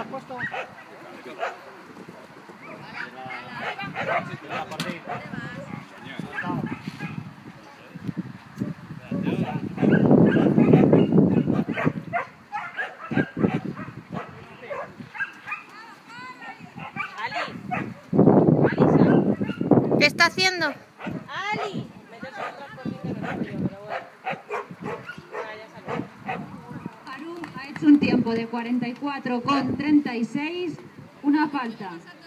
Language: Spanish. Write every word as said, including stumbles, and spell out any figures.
puesto. ¿Qué está haciendo? ¡Ali! Meterse en otras corrientes no es tío, pero bueno. Ahora ya salió. Haru ha hecho un tiempo de cuarenta y cuatro con treinta y seis, una falta.